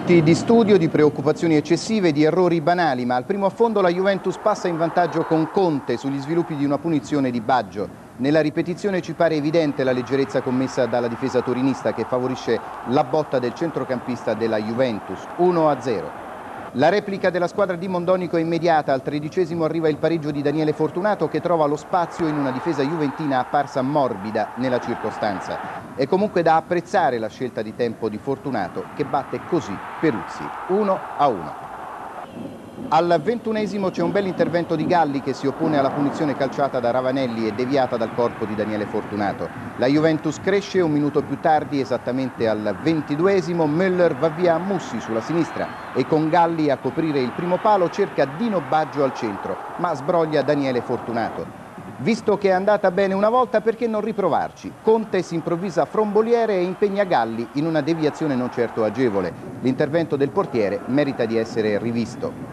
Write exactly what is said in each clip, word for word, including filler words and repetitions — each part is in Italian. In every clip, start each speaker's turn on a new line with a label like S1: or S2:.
S1: Minuti di studio, di preoccupazioni eccessive, di errori banali, ma al primo affondo la Juventus passa in vantaggio con Conte sugli sviluppi di una punizione di Baggio. Nella ripetizione ci pare evidente la leggerezza commessa dalla difesa torinista che favorisce la botta del centrocampista della Juventus, uno a zero. La replica della squadra di Mondonico è immediata, al tredicesimo arriva il pareggio di Daniele Fortunato che trova lo spazio in una difesa juventina apparsa morbida nella circostanza. È comunque da apprezzare la scelta di tempo di Fortunato che batte così Peruzzi, uno a uno. Al ventunesimo c'è un bel intervento di Galli che si oppone alla punizione calciata da Ravanelli e deviata dal corpo di Daniele Fortunato. La Juventus cresce un minuto più tardi, esattamente al ventiduesimo, Müller va via a Mussi sulla sinistra e con Galli a coprire il primo palo cerca Dino Baggio al centro, ma sbroglia Daniele Fortunato. Visto che è andata bene una volta, perché non riprovarci? Conte si improvvisa fromboliere e impegna Galli in una deviazione non certo agevole. L'intervento del portiere merita di essere rivisto.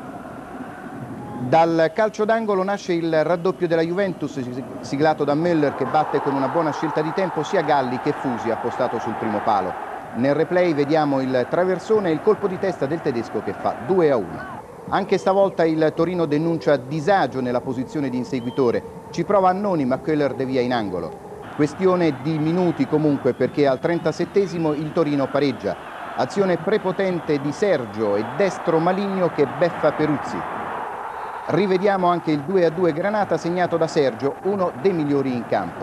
S1: Dal calcio d'angolo nasce il raddoppio della Juventus, siglato da Müller che batte con una buona scelta di tempo sia Galli che Fusi appostato sul primo palo. Nel replay vediamo il traversone e il colpo di testa del tedesco che fa due a uno. Anche stavolta il Torino denuncia disagio nella posizione di inseguitore. Ci prova Annoni ma Köhler devia in angolo. Questione di minuti comunque perché al trentasettesimo il Torino pareggia. Azione prepotente di Sergio e destro maligno che beffa Peruzzi. Rivediamo anche il due a due Granata segnato da Sergio, uno dei migliori in campo.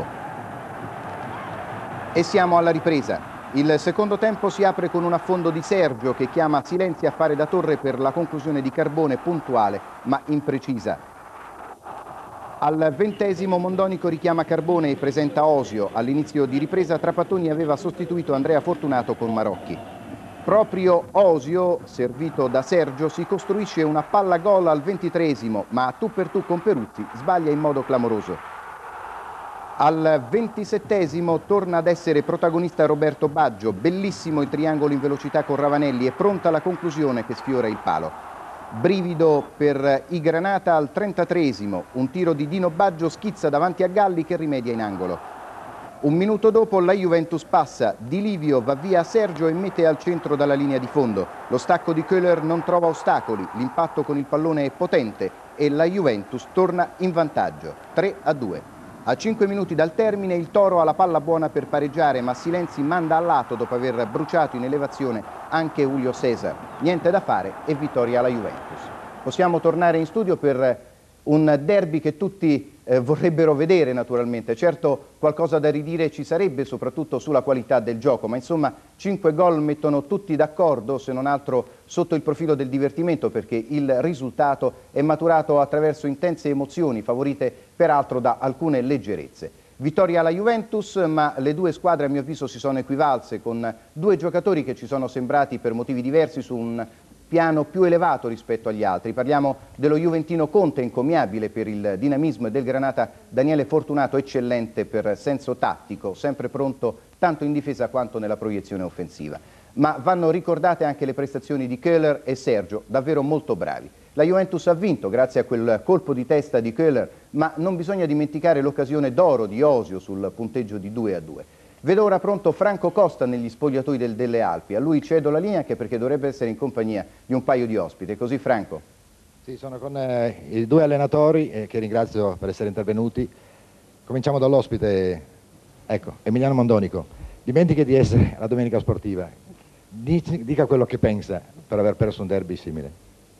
S1: E siamo alla ripresa. Il secondo tempo si apre con un affondo di Sergio che chiama Silenzi a fare da torre per la conclusione di Carbone puntuale ma imprecisa. Al ventesimo Mondonico richiama Carbone e presenta Osio. All'inizio di ripresa Trapattoni aveva sostituito Andrea Fortunato con Marocchi. Proprio Osio, servito da Sergio, si costruisce una palla gol al ventitreesimo, ma a tu per tu con Peruzzi sbaglia in modo clamoroso. Al ventisettesimo torna ad essere protagonista Roberto Baggio, bellissimo il triangolo in velocità con Ravanelli e pronta la conclusione che sfiora il palo. Brivido per i Granata al trentatreesimo, un tiro di Dino Baggio schizza davanti a Galli che rimedia in angolo. Un minuto dopo la Juventus passa, Di Livio va via a Sergio e mette al centro dalla linea di fondo. Lo stacco di Köhler non trova ostacoli, l'impatto con il pallone è potente e la Juventus torna in vantaggio, tre a due. A cinque minuti dal termine il Toro ha la palla buona per pareggiare, ma Silenzi manda a lato dopo aver bruciato in elevazione anche Julio César. Niente da fare e vittoria alla Juventus. Possiamo tornare in studio per un derby che tutti eh, vorrebbero vedere naturalmente. Certo qualcosa da ridire ci sarebbe soprattutto sulla qualità del gioco, ma insomma cinque gol mettono tutti d'accordo, se non altro sotto il profilo del divertimento, perché il risultato è maturato attraverso intense emozioni favorite peraltro da alcune leggerezze. Vittoria alla Juventus, ma le due squadre a mio avviso si sono equivalse con due giocatori che ci sono sembrati per motivi diversi su un piano più elevato rispetto agli altri. Parliamo dello juventino Conte, encomiabile per il dinamismo, e del Granata Daniele Fortunato, eccellente per senso tattico, sempre pronto tanto in difesa quanto nella proiezione offensiva. Ma vanno ricordate anche le prestazioni di Köhler e Sergio, davvero molto bravi. La Juventus ha vinto grazie a quel colpo di testa di Köhler, ma non bisogna dimenticare l'occasione d'oro di Osio sul punteggio di due a due. Vedo ora pronto Franco Costa negli spogliatoi del, delle Alpi. A lui cedo la linea anche perché dovrebbe essere in compagnia di un paio di ospiti. Così Franco?
S2: Sì, sono con eh, i due allenatori eh, che ringrazio per essere intervenuti. Cominciamo dall'ospite, ecco, Emiliano Mondonico. Dimentichi di essere alla domenica sportiva. Dici, dica quello che pensa per aver perso un derby simile.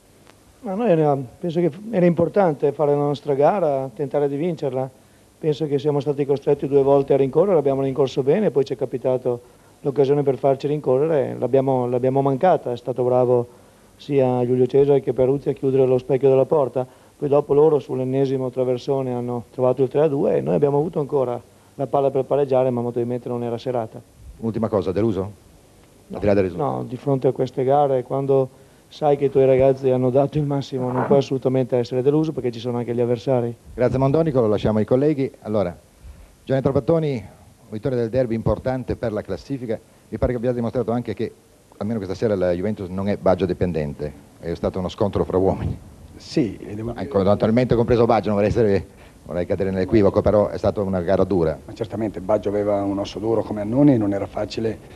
S3: Ma noi era, penso che era importante fare la nostra gara, tentare di vincerla. Penso che siamo stati costretti due volte a rincorrere, abbiamo rincorso bene, poi ci è capitato l'occasione per farci rincorrere, l'abbiamo, l'abbiamo mancata, è stato bravo sia Giulio Cesare che Peruzzi a chiudere lo specchio della porta, poi dopo loro sull'ennesimo traversone hanno trovato il tre a due e noi abbiamo avuto ancora la palla per pareggiare, ma molto probabilmente non era serata.
S2: Ultima cosa, deluso?
S3: No, no, di fronte a queste gare, quando sai che i tuoi ragazzi hanno dato il massimo, non puoi assolutamente essere deluso perché ci sono anche gli avversari.
S2: Grazie Mondonico, lo lasciamo ai colleghi. Allora, Gianni Trapattoni, vittoria del derby importante per la classifica. Mi pare che abbiate dimostrato anche che almeno questa sera la Juventus non è Baggio dipendente, è stato uno scontro fra uomini.
S4: Sì, devo dire...
S2: ecco, naturalmente compreso Baggio, non vorrei, essere, vorrei cadere nell'equivoco, però è stata una gara dura.
S4: Ma certamente Baggio aveva un osso duro come Annoni, non era facile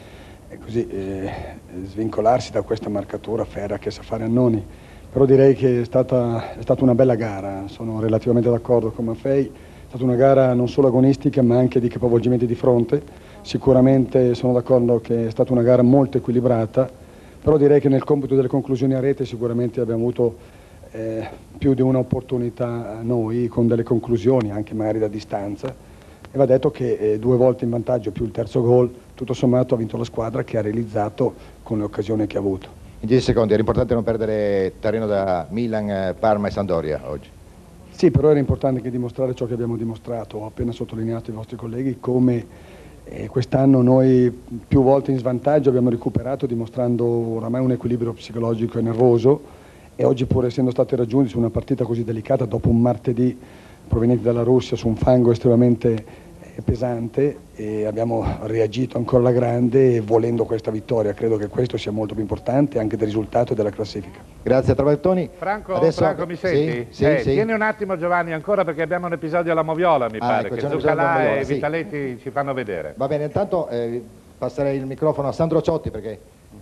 S4: e così eh, svincolarsi da questa marcatura ferrea che sa fare Annoni. Però direi che è stata, è stata una bella gara, sono relativamente d'accordo con Maffei, è stata una gara non solo agonistica ma anche di capovolgimenti di fronte. Sicuramente sono d'accordo che è stata una gara molto equilibrata, però direi che nel computo delle conclusioni a rete sicuramente abbiamo avuto eh, più di un'opportunità noi con delle conclusioni anche magari da distanza, e va detto che eh, due volte in vantaggio più il terzo gol, tutto sommato ha vinto la squadra che ha realizzato con le occasioni che ha avuto.
S2: In dieci secondi, era importante non perdere terreno da Milan, Parma e Sampdoria oggi.
S4: Sì, però era importante anche dimostrare ciò che abbiamo dimostrato. Ho appena sottolineato ai vostri colleghi come eh, quest'anno noi più volte in svantaggio abbiamo recuperato dimostrando oramai un equilibrio psicologico e nervoso, e oggi, pur essendo stati raggiunti su una partita così delicata dopo un martedì proveniente dalla Russia su un fango estremamente pesante, e abbiamo reagito ancora alla grande volendo questa vittoria. Credo che questo sia molto più importante anche del risultato e della classifica.
S2: Grazie a Trapattoni.
S5: Franco,
S2: Adesso...
S5: Franco mi senti?
S2: Sì, sì,
S5: eh,
S2: sì.
S5: Tieni un attimo Giovanni ancora, perché abbiamo un episodio alla Moviola mi
S2: ah,
S5: pare,
S2: ecco,
S5: che
S2: Zuccalà
S5: Zuccalà e
S2: sì.
S5: Vitaletti ci fanno vedere.
S2: Va bene, intanto eh, passerei il microfono a Sandro Ciotti, perché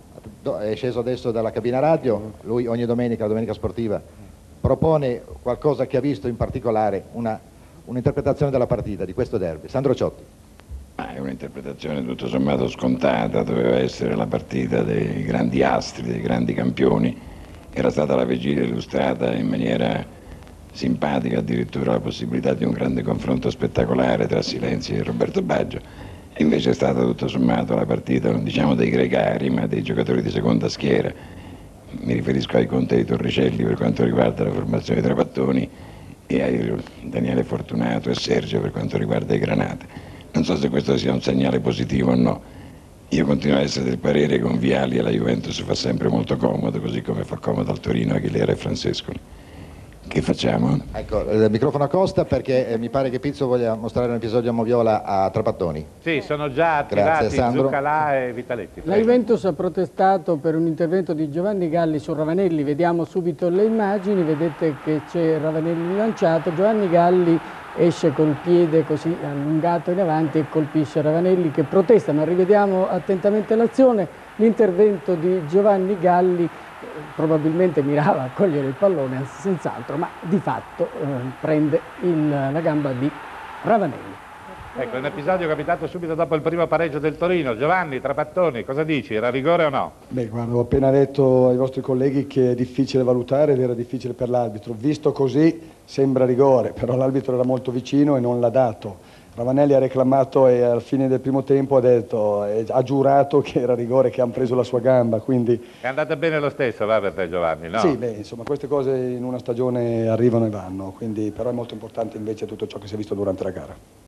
S2: è sceso adesso dalla cabina radio. Lui ogni domenica, la domenica sportiva, propone qualcosa che ha visto in particolare, una un'interpretazione della partita, di questo derby. Sandro Ciotti.
S6: Ah, è un'interpretazione tutto sommato scontata, doveva essere la partita dei grandi astri, dei grandi campioni. Era stata la vigilia illustrata in maniera simpatica, addirittura la possibilità di un grande confronto spettacolare tra Silenzi e Roberto Baggio. E invece è stata tutto sommato la partita, non diciamo dei gregari, ma dei giocatori di seconda schiera. Mi riferisco ai Conte e ai Torricelli per quanto riguarda la formazione dei Trapattoni, e a Daniele Fortunato e Sergio per quanto riguarda i Granate. Non so se questo sia un segnale positivo o no. Io continuo a essere del parere che con Vialli e la Juventus fa sempre molto comodo, così come fa comodo al Torino Aguilera e Francescoli. Che facciamo?
S2: Ecco, il microfono a Costa, perché eh, mi pare che Pizzo voglia mostrare un episodio a Moviola a Trapattoni.
S5: Sì, sono già attivati Zuccalà e Vitaletti.
S7: La Juventus ha protestato per un intervento di Giovanni Galli su Ravanelli. Vediamo subito le immagini, vedete che c'è Ravanelli lanciato, Giovanni Galli esce col piede così allungato in avanti e colpisce Ravanelli, che protesta. Ma rivediamo attentamente l'azione. L'intervento di Giovanni Galli probabilmente mirava a cogliere il pallone, senz'altro, ma di fatto eh, prende il, la gamba di Ravanelli.
S5: Ecco, un episodio capitato subito dopo il primo pareggio del Torino. Giovanni, Trapattoni, cosa dici? Era rigore o no?
S4: Beh, guarda, ho appena detto ai vostri colleghi che è difficile valutare ed era difficile per l'arbitro. Visto così sembra rigore, però l'arbitro era molto vicino e non l'ha dato. Ravanelli ha reclamato e alla fine del primo tempo ha detto, eh, ha giurato che era rigore, che hanno preso la sua gamba, quindi...
S5: È andata bene lo stesso, va, per te Giovanni, no?
S4: Sì, beh, insomma, queste cose in una stagione arrivano e vanno, quindi però è molto importante invece tutto ciò che si è visto durante la gara.